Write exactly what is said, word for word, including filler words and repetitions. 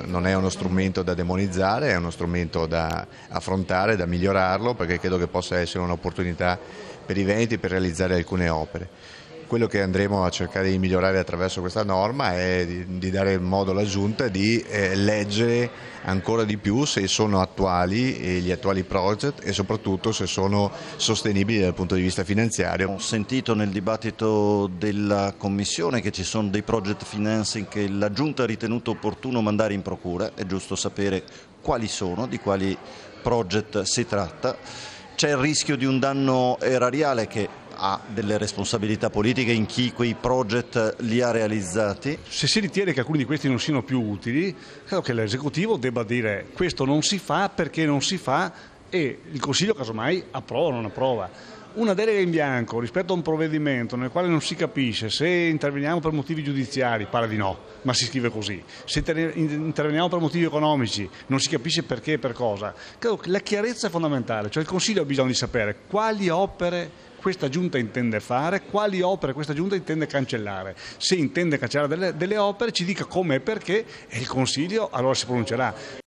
non è uno strumento da demonizzare, è uno strumento da affrontare, da migliorarlo, perché credo che possa essere un'opportunità per i Veneti per realizzare alcune opere. Quello che andremo a cercare di migliorare attraverso questa norma è di, di dare modo alla Giunta di eh, leggere ancora di più se sono attuali eh, gli attuali project e soprattutto se sono sostenibili dal punto di vista finanziario. Ho sentito nel dibattito della Commissione che ci sono dei project financing che la Giunta ha ritenuto opportuno mandare in procura, è giusto sapere quali sono, di quali project si tratta. C'è il rischio di un danno erariale che ha delle responsabilità politiche in chi quei project li ha realizzati. Se si ritiene che alcuni di questi non siano più utili, credo che l'esecutivo debba dire questo non si fa perché non si fa e il Consiglio casomai approva o non approva. Una delega in bianco rispetto a un provvedimento nel quale non si capisce se interveniamo per motivi giudiziari, pare di no, ma si scrive così. Se interveniamo per motivi economici, non si capisce perché e per cosa. Credo che la chiarezza è fondamentale, cioè il Consiglio ha bisogno di sapere quali opere questa Giunta intende fare, quali opere questa Giunta intende cancellare. Se intende cancellare delle, delle opere ci dica come e perché e il Consiglio allora si pronuncerà.